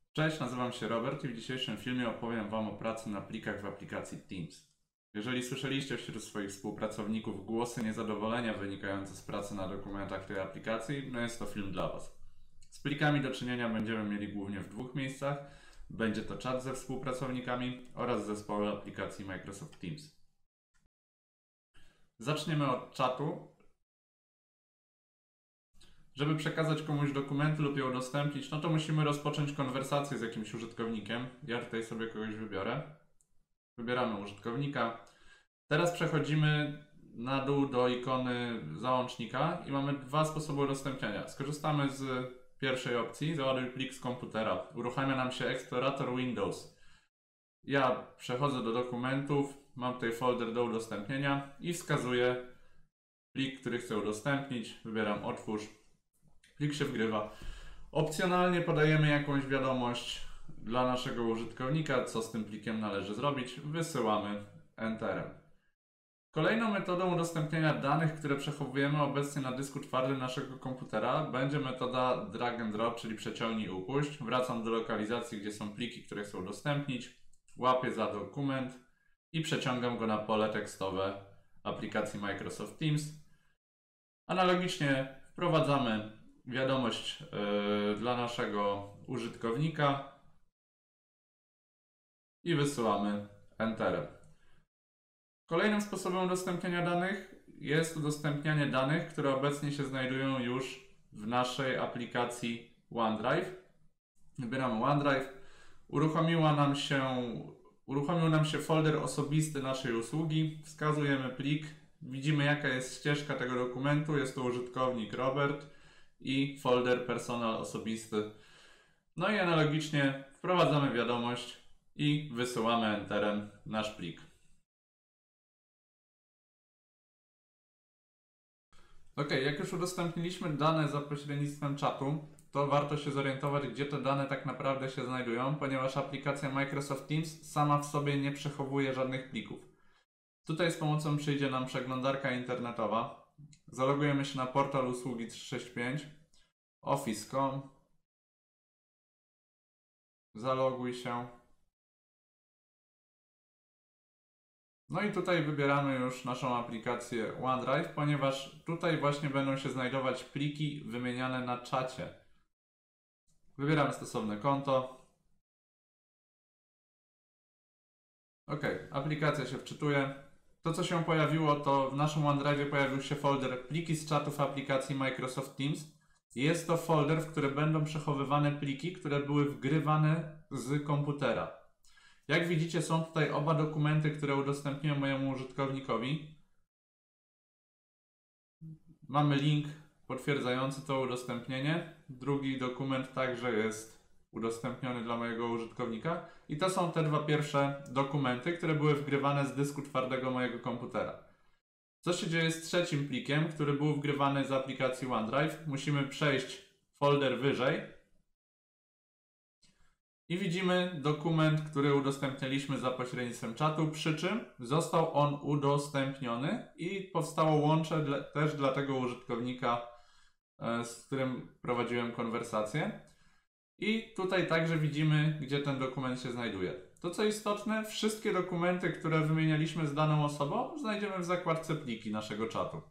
Cześć, nazywam się Robert i w dzisiejszym filmie opowiem Wam o pracy na plikach w aplikacji Teams. Jeżeli słyszeliście wśród swoich współpracowników głosy niezadowolenia wynikające z pracy na dokumentach tej aplikacji, no jest to film dla Was. Z plikami do czynienia będziemy mieli głównie w dwóch miejscach. Będzie to czat ze współpracownikami oraz zespoły aplikacji Microsoft Teams. Zaczniemy od czatu. Żeby przekazać komuś dokumenty lub je udostępnić, no to musimy rozpocząć konwersację z jakimś użytkownikiem. Ja tutaj sobie kogoś wybiorę. Wybieramy użytkownika. Teraz przechodzimy na dół do ikony załącznika i mamy dwa sposoby udostępniania. Skorzystamy z pierwszej opcji, załaduj plik z komputera. Uruchamia nam się eksplorator Windows. Ja przechodzę do dokumentów, mam tutaj folder do udostępnienia i wskazuję plik, który chcę udostępnić. Wybieram otwórz. Plik się wgrywa. Opcjonalnie podajemy jakąś wiadomość dla naszego użytkownika, co z tym plikiem należy zrobić. Wysyłamy Enterem. Kolejną metodą udostępniania danych, które przechowujemy obecnie na dysku twardym naszego komputera, będzie metoda drag and drop, czyli przeciągnij i upuść. Wracam do lokalizacji, gdzie są pliki, które chcę udostępnić. Łapię za dokument i przeciągam go na pole tekstowe aplikacji Microsoft Teams. Analogicznie wprowadzamy wiadomość dla naszego użytkownika i wysyłamy Enterem. Kolejnym sposobem udostępniania danych jest udostępnianie danych, które obecnie się znajdują już w naszej aplikacji OneDrive. Wybieramy OneDrive. Uruchomił nam się folder osobisty naszej usługi. Wskazujemy plik. Widzimy, jaka jest ścieżka tego dokumentu. Jest to użytkownik Robert i folder personal osobisty. No i analogicznie wprowadzamy wiadomość i wysyłamy Enterem nasz plik. Ok, jak już udostępniliśmy dane za pośrednictwem czatu, to warto się zorientować, gdzie te dane tak naprawdę się znajdują, ponieważ aplikacja Microsoft Teams sama w sobie nie przechowuje żadnych plików. Tutaj z pomocą przyjdzie nam przeglądarka internetowa. Zalogujemy się na portal usługi 365, office.com. Zaloguj się. No i tutaj wybieramy już naszą aplikację OneDrive, ponieważ tutaj właśnie będą się znajdować pliki wymieniane na czacie. Wybieramy stosowne konto. Ok, aplikacja się wczytuje. To, co się pojawiło, to w naszym OneDrive pojawił się folder pliki z czatów aplikacji Microsoft Teams. Jest to folder, w którym będą przechowywane pliki, które były wgrywane z komputera. Jak widzicie, są tutaj oba dokumenty, które udostępniłem mojemu użytkownikowi. Mamy link potwierdzający to udostępnienie. Drugi dokument także jest udostępniony dla mojego użytkownika. I to są te dwa pierwsze dokumenty, które były wgrywane z dysku twardego mojego komputera. Co się dzieje z trzecim plikiem, który był wgrywany z aplikacji OneDrive? Musimy przejść folder wyżej. I widzimy dokument, który udostępniliśmy za pośrednictwem czatu, przy czym został on udostępniony i powstało łącze też dla tego użytkownika, z którym prowadziłem konwersację. I tutaj także widzimy, gdzie ten dokument się znajduje. To, co istotne, wszystkie dokumenty, które wymienialiśmy z daną osobą, znajdziemy w zakładce pliki naszego czatu.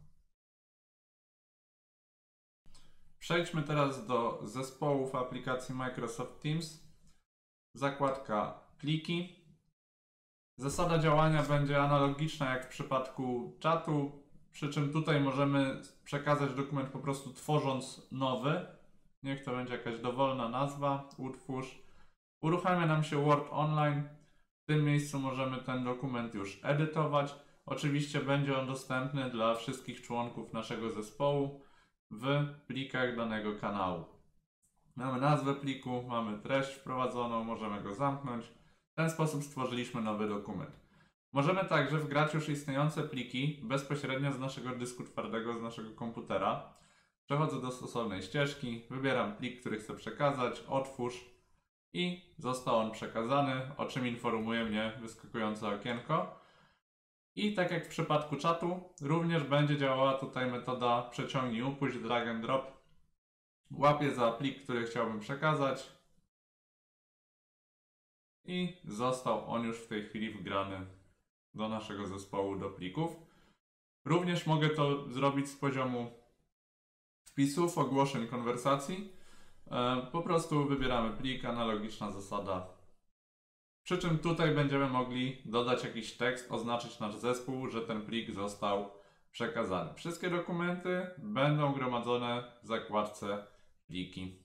Przejdźmy teraz do zespołów aplikacji Microsoft Teams. Zakładka pliki. Zasada działania będzie analogiczna jak w przypadku czatu, przy czym tutaj możemy przekazać dokument po prostu tworząc nowy. Niech to będzie jakaś dowolna nazwa, utwórz. Uruchamia nam się Word Online. W tym miejscu możemy ten dokument już edytować. Oczywiście będzie on dostępny dla wszystkich członków naszego zespołu w plikach danego kanału. Mamy nazwę pliku, mamy treść wprowadzoną, możemy go zamknąć. W ten sposób stworzyliśmy nowy dokument. Możemy także wgrać już istniejące pliki bezpośrednio z naszego dysku twardego, z naszego komputera. Przechodzę do stosownej ścieżki, wybieram plik, który chcę przekazać, otwórz i został on przekazany, o czym informuje mnie wyskakujące okienko. I tak jak w przypadku czatu, również będzie działała tutaj metoda przeciągnij, upuść, drag and drop. Łapię za plik, który chciałbym przekazać i został on już w tej chwili wgrany do naszego zespołu do plików. Również mogę to zrobić z poziomu wpisów, ogłoszeń, konwersacji. Po prostu wybieramy plik, analogiczna zasada. Przy czym tutaj będziemy mogli dodać jakiś tekst, oznaczyć nasz zespół, że ten plik został przekazany. Wszystkie dokumenty będą gromadzone w zakładce pliki.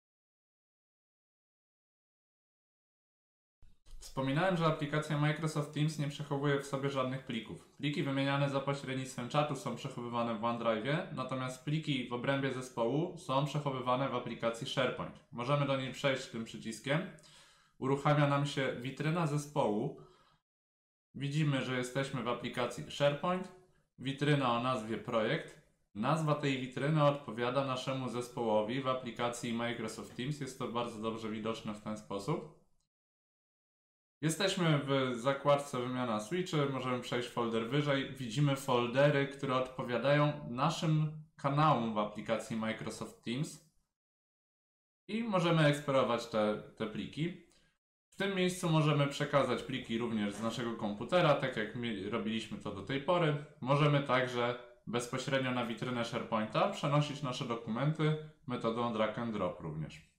Wspominałem, że aplikacja Microsoft Teams nie przechowuje w sobie żadnych plików. Pliki wymieniane za pośrednictwem czatu są przechowywane w OneDrive, natomiast pliki w obrębie zespołu są przechowywane w aplikacji SharePoint. Możemy do niej przejść tym przyciskiem. Uruchamia nam się witryna zespołu. Widzimy, że jesteśmy w aplikacji SharePoint. Witryna o nazwie projekt. Nazwa tej witryny odpowiada naszemu zespołowi w aplikacji Microsoft Teams. Jest to bardzo dobrze widoczne w ten sposób. Jesteśmy w zakładce wymiana switchy, możemy przejść folder wyżej. Widzimy foldery, które odpowiadają naszym kanałom w aplikacji Microsoft Teams. I możemy eksplorować te pliki. W tym miejscu możemy przekazać pliki również z naszego komputera, tak jak robiliśmy to do tej pory. Możemy także bezpośrednio na witrynę SharePointa przenosić nasze dokumenty metodą drag and drop również.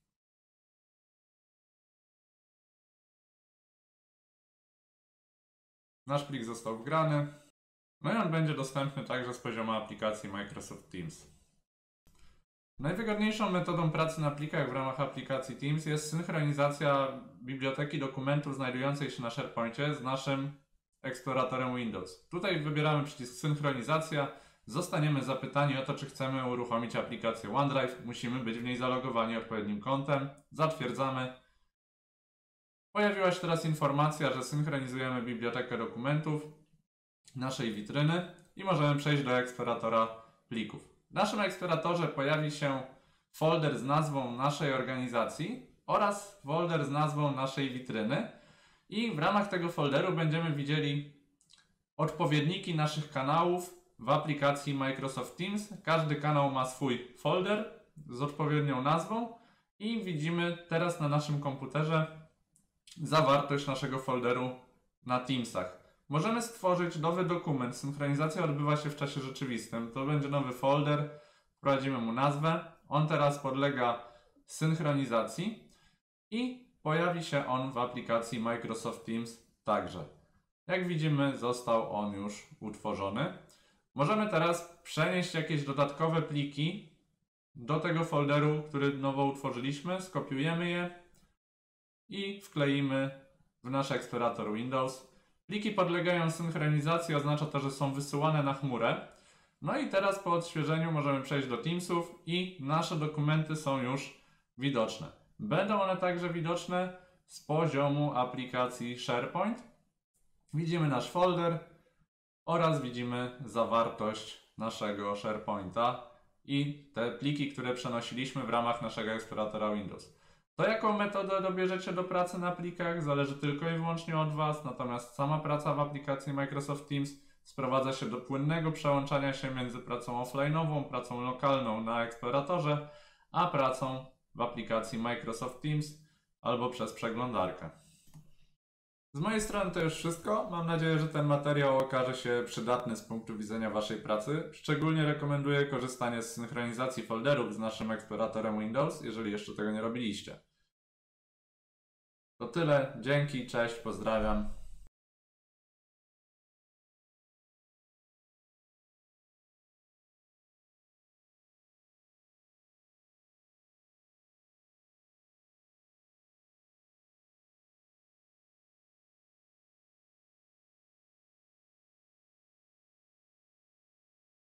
Nasz plik został wgrany. No i on będzie dostępny także z poziomu aplikacji Microsoft Teams. Najwygodniejszą metodą pracy na plikach w ramach aplikacji Teams jest synchronizacja biblioteki dokumentów znajdującej się na SharePoincie z naszym eksploratorem Windows. Tutaj wybieramy przycisk synchronizacja. Zostaniemy zapytani o to, czy chcemy uruchomić aplikację OneDrive. Musimy być w niej zalogowani odpowiednim kontem. Zatwierdzamy. Pojawiła się teraz informacja, że synchronizujemy bibliotekę dokumentów naszej witryny i możemy przejść do eksploratora plików. W naszym eksploratorze pojawi się folder z nazwą naszej organizacji oraz folder z nazwą naszej witryny i w ramach tego folderu będziemy widzieli odpowiedniki naszych kanałów w aplikacji Microsoft Teams. Każdy kanał ma swój folder z odpowiednią nazwą i widzimy teraz na naszym komputerze zawartość naszego folderu na Teamsach. Możemy stworzyć nowy dokument. Synchronizacja odbywa się w czasie rzeczywistym. To będzie nowy folder. Wprowadzimy mu nazwę. On teraz podlega synchronizacji i pojawi się on w aplikacji Microsoft Teams także. Jak widzimy, został on już utworzony. Możemy teraz przenieść jakieś dodatkowe pliki do tego folderu, który nowo utworzyliśmy. Skopiujemy je i wkleimy w nasz eksplorator Windows. Pliki podlegają synchronizacji, oznacza to, że są wysyłane na chmurę. No i teraz po odświeżeniu możemy przejść do Teamsów i nasze dokumenty są już widoczne. Będą one także widoczne z poziomu aplikacji SharePoint. Widzimy nasz folder oraz widzimy zawartość naszego SharePointa i te pliki, które przenosiliśmy w ramach naszego eksploratora Windows. To jaką metodę dobierzecie do pracy na plikach zależy tylko i wyłącznie od Was, natomiast sama praca w aplikacji Microsoft Teams sprowadza się do płynnego przełączania się między pracą offline'ową, pracą lokalną na eksploratorze, a pracą w aplikacji Microsoft Teams albo przez przeglądarkę. Z mojej strony to już wszystko. Mam nadzieję, że ten materiał okaże się przydatny z punktu widzenia Waszej pracy. Szczególnie rekomenduję korzystanie z synchronizacji folderów z naszym eksploratorem Windows, jeżeli jeszcze tego nie robiliście. To tyle. Dzięki, cześć, pozdrawiam.